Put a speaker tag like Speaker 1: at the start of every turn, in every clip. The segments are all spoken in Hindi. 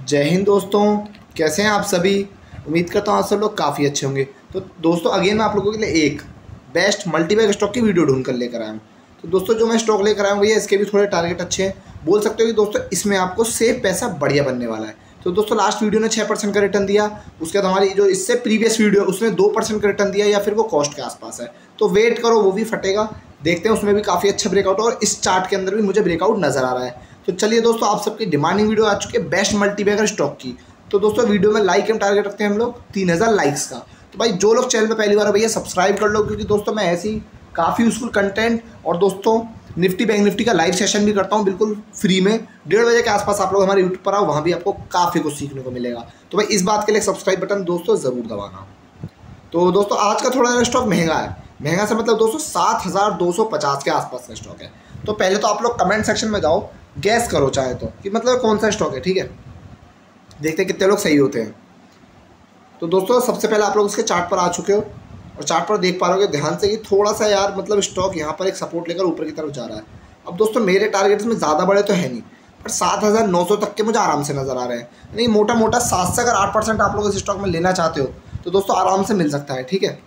Speaker 1: जय हिंद दोस्तों, कैसे हैं आप सभी। उम्मीद करता हूँ आप सब लोग काफ़ी अच्छे होंगे। तो दोस्तों अगेन मैं आप लोगों के लिए एक बेस्ट मल्टीबैग स्टॉक की वीडियो ढूंढ कर लेकर आया हूँ। तो दोस्तों जो मैं स्टॉक लेकर आया हूँ भैया इसके भी थोड़े टारगेट अच्छे हैं। बोल सकते हो कि दोस्तों इसमें आपको सेफ पैसा बढ़िया बनने वाला है। तो दोस्तों लास्ट वीडियो ने 6% का रिटर्न दिया, उसके बाद हमारी जो इससे प्रीवियस वीडियो उसने 2% का रिटर्न दिया या फिर वो कॉस्ट के आसपास है। तो वेट करो, वो भी फटेगा। देखते हैं उसमें भी काफ़ी अच्छा ब्रेकआउट और इस चार्ट के अंदर भी मुझे ब्रेकआउट नजर आ रहा है। तो चलिए दोस्तों, आप सबकी डिमांडिंग वीडियो आ चुकी है बेस्ट मल्टीबैगर स्टॉक की। तो दोस्तों वीडियो में लाइक एंड टारगेट रखते हैं हम लोग 3000 लाइक्स का। तो भाई जो लोग चैनल पे पहली बार है भैया सब्सक्राइब कर लो, क्योंकि दोस्तों मैं ऐसी काफ़ी यूजफुल कंटेंट और दोस्तों निफ्टी बैंक निफ्टी का लाइव सेशन भी करता हूँ बिल्कुल फ्री में। 1:30 बजे के आसपास आप लोग हमारे यूट्यूब पर आओ, वहाँ भी आपको काफ़ी कुछ सीखने को मिलेगा। तो भाई इस बात के लिए सब्सक्राइब बटन दोस्तों ज़रूर दबाना। तो दोस्तों आज का थोड़ा स्टॉक महंगा है। महंगा से मतलब दोस्तों 7250 के आसपास का स्टॉक है। तो पहले तो आप लोग कमेंट सेक्शन में जाओ, गैस करो चाहे तो कि मतलब कौन सा स्टॉक है, ठीक है। देखते हैं कितने लोग सही होते हैं। तो दोस्तों सबसे पहले आप लोग इसके चार्ट पर आ चुके हो और चार्ट पर देख पा रहे हो ध्यान से कि थोड़ा सा यार मतलब स्टॉक यहाँ पर एक सपोर्ट लेकर ऊपर की तरफ जा रहा है। अब दोस्तों मेरे टारगेट्स में ज़्यादा बड़े तो है नहीं, पर 7900 तक के मुझे आराम से नज़र आ रहे हैं। नहीं मोटा मोटा 7 से अगर 8% आप लोग इस स्टॉक में लेना चाहते हो तो दोस्तों आराम से मिल सकता है, ठीक है।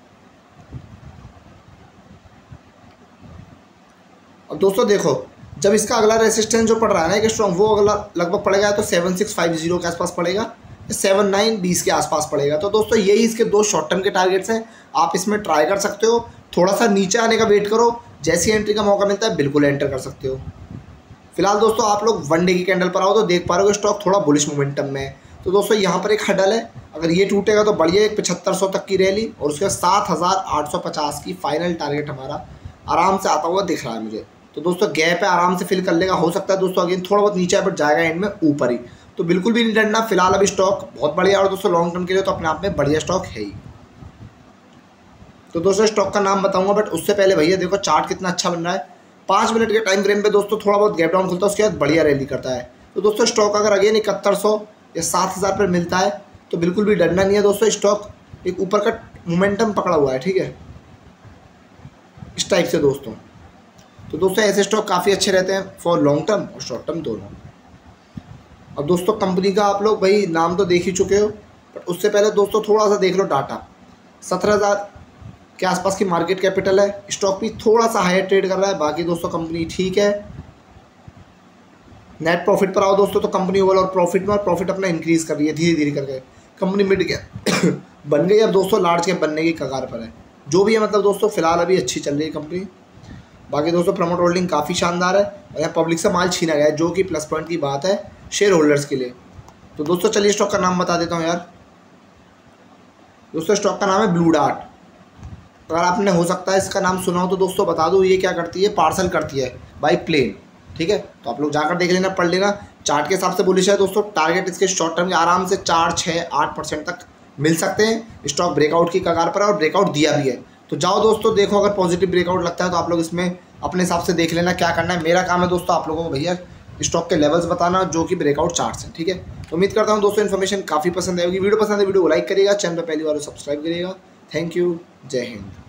Speaker 1: अब दोस्तों देखो, जब इसका अगला रेसिस्टेंस जो पड़ रहा है ना एक स्ट्रॉन्ग, वो अगला लगभग पड़ेगा तो 7650 के आसपास पड़ेगा, 7920 के आसपास पड़ेगा। तो दोस्तों यही इसके दो शॉर्ट टर्म के टारगेट्स हैं। आप इसमें ट्राई कर सकते हो, थोड़ा सा नीचे आने का वेट करो, जैसी एंट्री का मौका मिलता है बिल्कुल एंटर कर सकते हो। फिलहाल दोस्तों आप लोग वन डे की कैंडल पर आओ तो देख पा रहे हो स्टॉक थोड़ा बुलिश मोमेंटम में है। तो दोस्तों यहाँ पर एक हडल है, अगर ये टूटेगा तो बढ़िया एक 7500 तक की रैली और उसके 7850 की फाइनल टारगेट हमारा आराम से आता हुआ दिख रहा है मुझे। तो दोस्तों गैप है, आराम से फिल कर लेगा। हो सकता है दोस्तों अगेन थोड़ा बहुत नीचे बट जाएगा एंड में ऊपर ही। तो बिल्कुल भी नहीं डरना। फिलहाल अभी स्टॉक बहुत बढ़िया और दोस्तों लॉन्ग टर्म के लिए तो अपने आप में बढ़िया स्टॉक है ही। तो दोस्तों स्टॉक का नाम बताऊंगा बट उससे पहले भैया देखो चार्ट कितना अच्छा बन रहा है। 5 मिनट के टाइम फ्रेम पे दोस्तों थोड़ा बहुत गैप डाउन खुलता है, उसके बाद बढ़िया रैली करता है। तो दोस्तों स्टॉक अगर अगेन 7100 या 7000 पर मिलता है तो बिल्कुल भी डरना नहीं है दोस्तों। स्टॉक एक ऊपर का मोमेंटम पकड़ा हुआ है, ठीक है, इस टाइप से दोस्तों। तो दोस्तों ऐसे स्टॉक काफ़ी अच्छे रहते हैं फॉर लॉन्ग टर्म और शॉर्ट टर्म दोनों। अब दोस्तों कंपनी का आप लोग भाई नाम तो देख ही चुके हो, बट उससे पहले दोस्तों थोड़ा सा देख लो डाटा। 17000 के आसपास की मार्केट कैपिटल है। स्टॉक भी थोड़ा सा हायर ट्रेड कर रहा है। बाकी दोस्तों कंपनी ठीक है। नेट प्रॉफिट पर आओ दोस्तों तो कंपनी ओवरऑल प्रॉफिट में और प्रॉफिट अपना इंक्रीज कर रही है धीरे धीरे करके। कंपनी मिड कैप बन गई, अब दोस्तों लार्ज कैप बनने की कगार पर है। जो भी है मतलब दोस्तों फिलहाल अभी अच्छी चल रही है कंपनी। बाकी दोस्तों प्रमोट होल्डिंग काफ़ी शानदार है और यहाँ पब्लिक से माल छीना गया है, जो कि प्लस पॉइंट की बात है शेयर होल्डर्स के लिए। तो दोस्तों चलिए स्टॉक का नाम बता देता हूँ यार। दोस्तों स्टॉक का नाम है ब्लू डार्ट। अगर आपने हो सकता है इसका नाम सुना हो तो दोस्तों बता दूँ, ये क्या करती है, पार्सल करती है बाई प्लेन, ठीक है। तो आप लोग जाकर देख लेना, पढ़ लेना। चार्ट के हिसाब से बुलिश है दोस्तों। टारगेट इसके शॉर्ट टर्म के आराम से 4-6-8% तक मिल सकते हैं। स्टॉक ब्रेकआउट की कगार पर है और ब्रेकआउट दिया भी है। तो जाओ दोस्तों देखो, अगर पॉजिटिव ब्रेकआउट लगता है तो आप लोग इसमें अपने हिसाब से देख लेना क्या करना है। मेरा काम है दोस्तों आप लोगों को भैया स्टॉक के लेवल्स बताना जो कि ब्रेकआउट चार्ट्स हैं, ठीक है। तो उम्मीद करता हूँ दोस्तों इन्फॉर्मेशन काफ़ी पसंद आएगी। वीडियो पसंद है वीडियो को लाइक करिएगा, चैनल पर पहली बार सब्सक्राइब करिएगा। थैंक यू, जय हिंद।